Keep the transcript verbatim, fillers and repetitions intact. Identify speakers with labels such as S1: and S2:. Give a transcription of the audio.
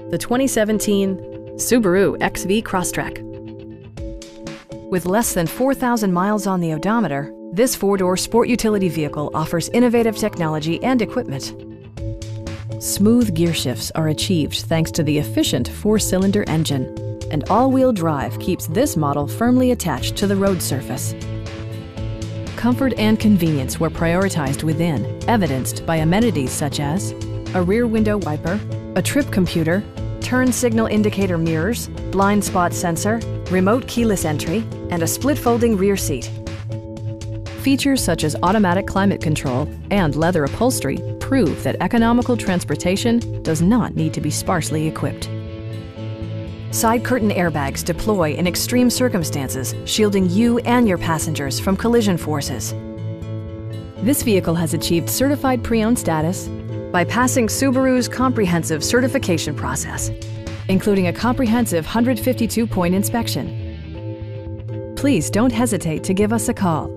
S1: the twenty seventeen Subaru X V Crosstrek. With less than four thousand miles on the odometer, this four-door sport utility vehicle offers innovative technology and equipment. Smooth gear shifts are achieved thanks to the efficient four-cylinder engine, and all-wheel drive keeps this model firmly attached to the road surface. Comfort and convenience were prioritized within, evidenced by amenities such as a rear window wiper, a trip computer, turn signal indicator mirrors, blind spot sensor, remote keyless entry, and a split folding rear seat. Features such as automatic climate control and leather upholstery prove that economical transportation does not need to be sparsely equipped. Side curtain airbags deploy in extreme circumstances, shielding you and your passengers from collision forces. This vehicle has achieved certified pre-owned status by passing Subaru's comprehensive certification process, including a comprehensive one hundred fifty-two point inspection. Please don't hesitate to give us a call.